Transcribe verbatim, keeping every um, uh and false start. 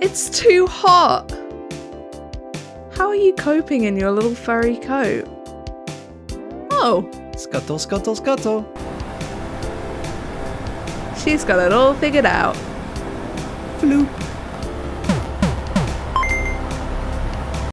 It's too hot. How are you coping in your little furry coat? Oh. Scuttle, scuttle, scuttle. She's got it all figured out. Floop.